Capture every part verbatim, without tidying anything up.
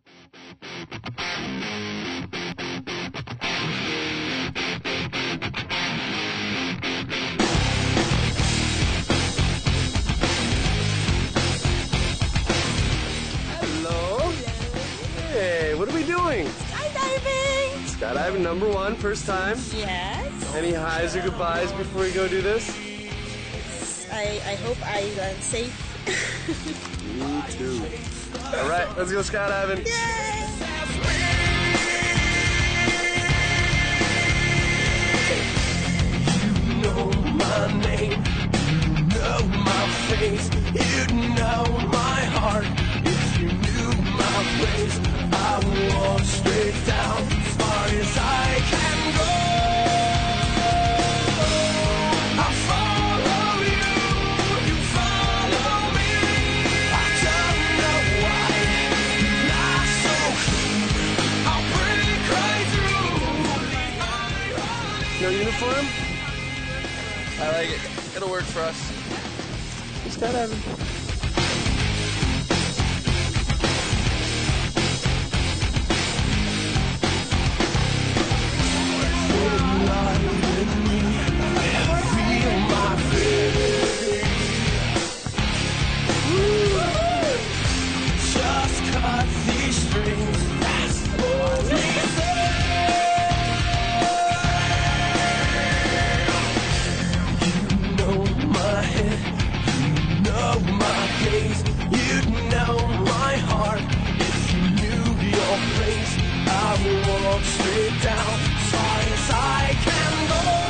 Hello. Hey, what are we doing? Skydiving! Skydiving number one, first time. Yes. Any highs or goodbyes before we go do this? I, I hope I land safe. Me too. All right, let's go skydiving. Yay! You know my name, you know my face, you know my heart. If you knew my place, I would walk straight down as far as I can go. I follow you, you follow me. I don't know why you're not so clean. I'll break right through. No uniform? I like it. It'll work for us. Skydiving. Just cut these strings. That's what they say. You know my head, you know my gaze, you know my heart. If you knew your place, I would walk straight down as far as I can go.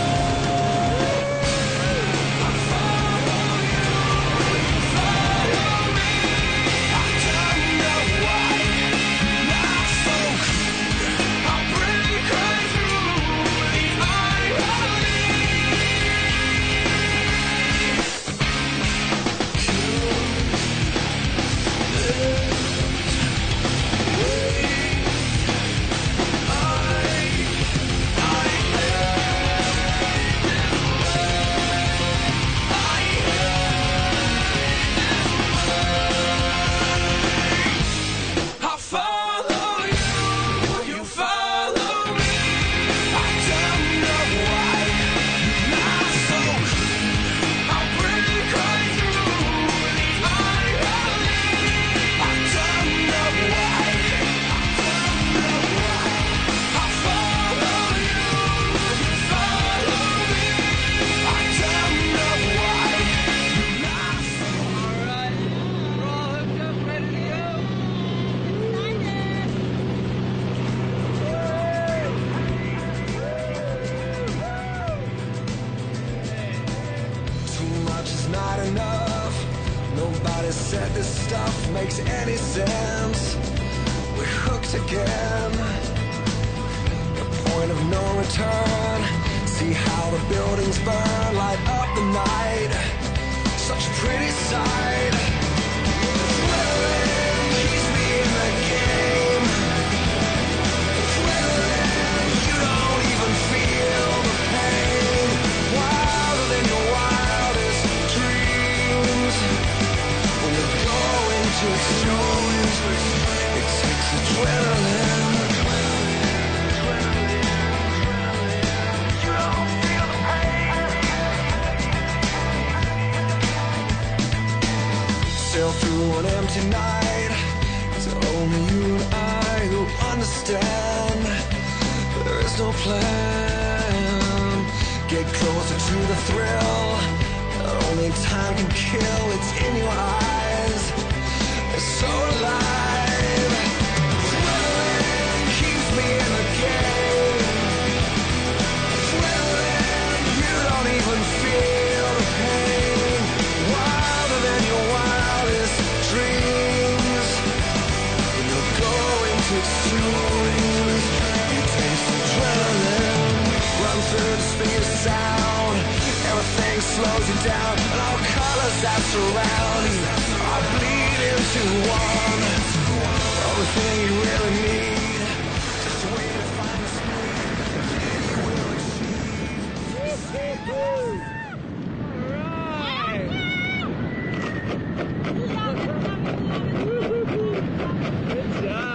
Not enough. Nobody said this stuff makes any sense. We're hooked again. The point of no return. See how the buildings burn, light up the night. Such a pretty sight. Adrenaline keeps me in the game. Adrenaline, you don't even feel the pain. Wilder than your wildest dreams. When you're going to extremes, it takes adrenaline. You don't feel the pain. Sail through an empty night. It's only you and I who understand. There is no plan. Get closer to the thrill. Only time can kill, it's in your eyes. It's so alive. Adrenaline keeps me in the game. Adrenaline, you don't even feel the pain. Wilder than your wildest dreams. When you're going to extremes, you taste adrenaline. Run through the speed of sound. Everything slows you down, and all colors that surround you are bleed into one. Everything you really need, just wait to find the speed you will achieve. All right. Good job.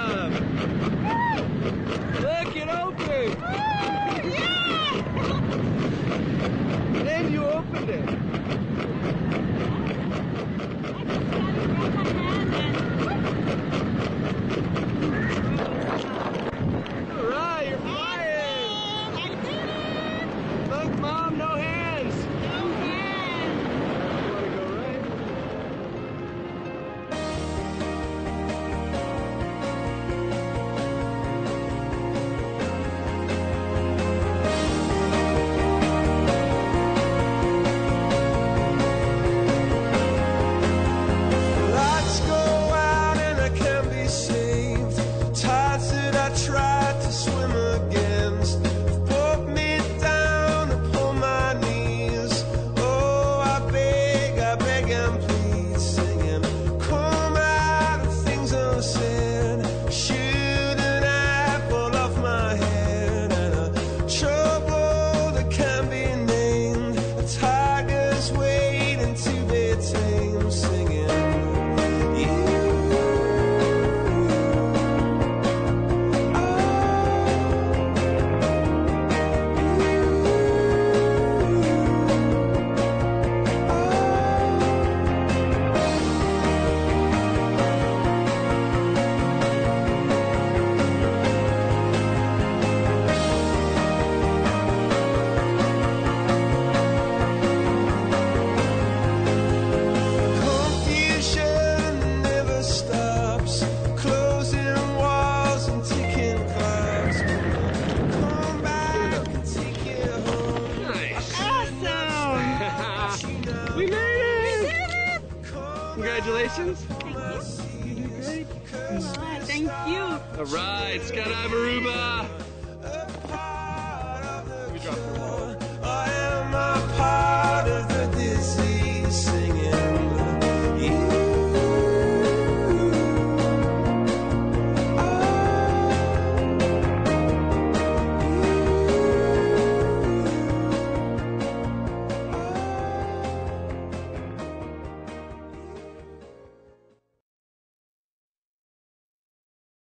Thank you. Thank you. All right, Skydive Aruba.